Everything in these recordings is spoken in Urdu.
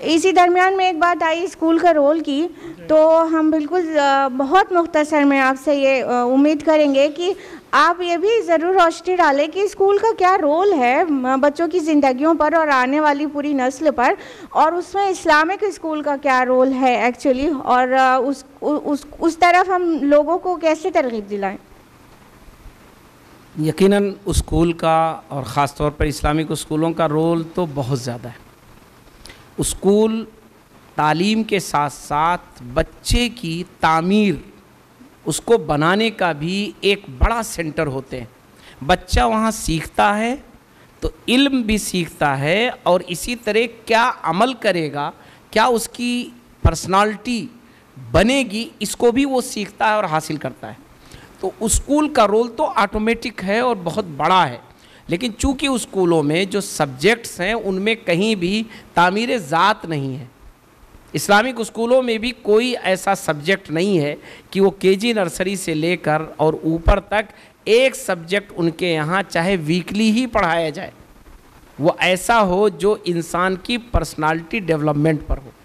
اسی درمیان میں ایک بات آئی اسکول کا رول کی، تو ہم بالکل بہت مختصر میں آپ سے یہ امید کریں گے کہ آپ یہ بھی ضرور روشنی ڈالیں کہ اسکول کا کیا رول ہے بچوں کی زندگیوں پر اور آنے والی پوری نسل پر، اور اس میں اسلامک اسکول کا کیا رول ہے ایکچولی، اور اس طرف ہم لوگوں کو کیسے ترغیب دلائیں۔ یقیناً اسکول کا اور خاص طور پر اسلامک اسکولوں کا رول تو بہت زیادہ ہے۔ اسکول تعلیم کے ساتھ ساتھ بچے کی تعمیر، اس کو بنانے کا بھی ایک بڑا سینٹر ہوتے ہیں۔ بچہ وہاں سیکھتا ہے تو علم بھی سیکھتا ہے، اور اسی طرح کیا عمل کرے گا، کیا اس کی پرسنالٹی بنے گی، اس کو بھی وہ سیکھتا ہے اور حاصل کرتا ہے۔ تو اسکول کا رول تو آٹومیٹک ہے اور بہت بڑا ہے، لیکن چونکہ اسکولوں میں جو سبجیکٹس ہیں ان میں کہیں بھی تعمیر ذات نہیں ہے۔ اسلامک اسکولوں میں بھی کوئی ایسا سبجیکٹ نہیں ہے کہ وہ کے جی نرسری سے لے کر اور اوپر تک ایک سبجیکٹ ان کے یہاں چاہے ویکلی ہی پڑھایا جائے، وہ ایسا ہو جو انسان کی پرسنالٹی ڈیولپمنٹ پر ہو۔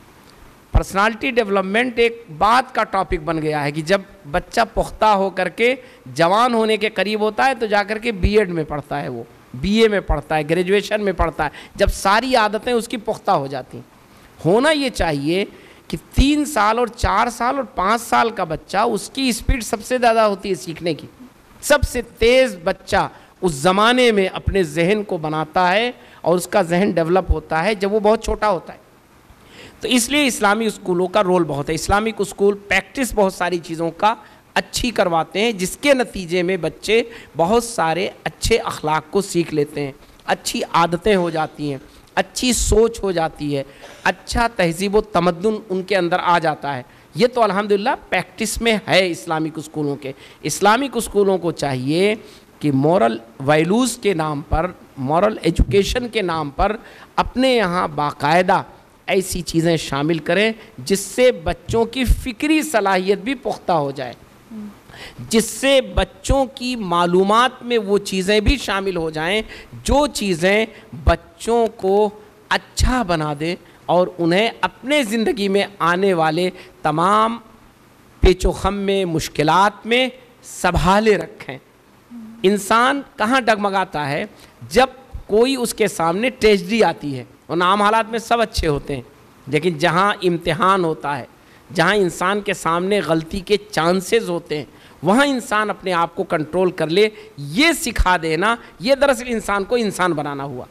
پرسنالٹی ڈیولپمنٹ ایک بات کا ٹاپک بن گیا ہے کہ جب بچہ پختہ ہو کر کے جوان ہونے کے قریب ہوتا ہے تو جا کر کے بی ایڈ میں پڑھتا ہے، وہ بی اے میں پڑھتا ہے، گریجویشن میں پڑھتا ہے، جب ساری عادتیں اس کی پختہ ہو جاتی ہیں۔ ہونا یہ چاہیے کہ 3 سال اور 4 سال اور 5 سال کا بچہ، اس کی اسپیڈ سب سے زیادہ ہوتی ہے سیکھنے کی۔ سب سے تیز بچہ اس زمانے میں اپنے ذہن کو بناتا ہے اور اس کا ذہن ڈیولپ ہوتا ہے جب وہ بہت چھوٹا ہوتا ہے۔ تو اس لیے اسلامی اسکولوں کا رول بہت ہے۔ اسلامک اسکول پریکٹس بہت ساری چیزوں کا اچھی کرواتے ہیں، جس کے نتیجے میں بچے بہت سارے اچھے اخلاق کو سیکھ لیتے ہیں، اچھی عادتیں ہو جاتی ہیں، اچھی سوچ ہو جاتی ہے، اچھا تہذیب و تمدن ان کے اندر آ جاتا ہے۔ یہ تو الحمدللہ پریکٹس میں ہے اسلامک اسکولوں کے۔ اسلامک اسکولوں کو چاہیے کہ مورل ویلیوز کے نام پر، مورل ایجوکیشن کے نام پر اپنے یہاں باقاعدہ ایسی چیزیں شامل کریں جس سے بچوں کی فکری صلاحیت بھی پختہ ہو جائے، جس سے بچوں کی معلومات میں وہ چیزیں بھی شامل ہو جائیں جو چیزیں بچوں کو اچھا بنا دیں اور انہیں اپنے زندگی میں آنے والے تمام پیچ و خم میں، مشکلات میں سنبھالے رکھیں۔ انسان کہاں ڈگمگاتا ہے؟ جب کوئی اس کے سامنے ٹریجڈی آتی ہے۔ اور عام حالات میں سب اچھے ہوتے ہیں، لیکن جہاں امتحان ہوتا ہے، جہاں انسان کے سامنے غلطی کے چانسز ہوتے ہیں، وہاں انسان اپنے آپ کو کنٹرول کر لے، یہ سکھا دینا، یہ دراصل انسان کو انسان بنانا ہوا۔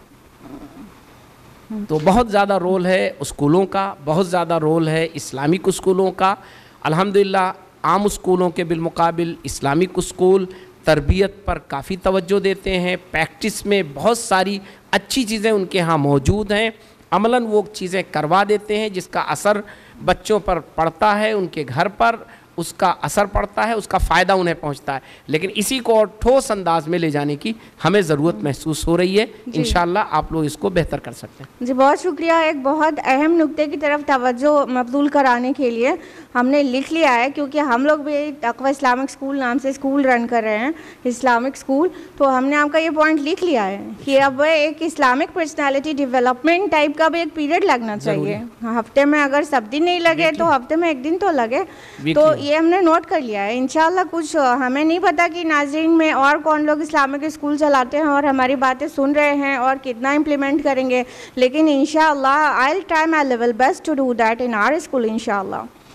تو بہت زیادہ رول ہے اسکولوں کا، بہت زیادہ رول ہے اسلامک اسکولوں کا۔ الحمدللہ عام اسکولوں کے بالمقابل اسلامک اسکول تربیت پر کافی توجہ دیتے ہیں، پریکٹس میں بہت ساری اچھی چیزیں ان کے ہاں موجود ہیں، عملاً وہ چیزیں کروا دیتے ہیں جس کا اثر بچوں پر پڑتا ہے، ان کے گھر پر اس کا اثر پڑتا ہے، اس کا فائدہ انہیں پہنچتا ہے، لیکن اسی کو اور ٹھوس انداز میں لے جانے کی ہمیں ضرورت محسوس ہو رہی ہے۔ انشاءاللہ آپ لوگ اس کو بہتر کر سکتے ہیں۔ جی بہت شکریہ، ایک بہت اہم نکتے کی طرف توجہ مبذول کرانے کے لیے ہم نے لکھ لیا ہے، کیونکہ ہم لوگ بھی تقویٰ اسلامک اسکول نام سے اسکول رن کر رہے ہیں، اسلامک اسکول، تو ہم نے آپ کا یہ پوائنٹ لکھ لیا ہے کہ اب ایک اسلامک پرسنالٹی ڈیولپمنٹ ٹائپ کا بھی ایک پیریڈ لگنا چاہیے۔ ہفتے میں اگر سب دن نہیں لگے تو ہفتے میں ایک دن تو لگے، تو یہ ہم نے نوٹ کر لیا ہے۔ انشاءاللہ کچھ ہمیں نہیں پتا کہ ناظرین میں اور کون لوگ اسلامک اسکول چلاتے ہیں اور ہماری باتیں سن رہے ہیں اور کتنا امپلیمنٹ کریں گے، لیکن انشاءاللہ I'll try my level best to do that in our school انشاءاللہ۔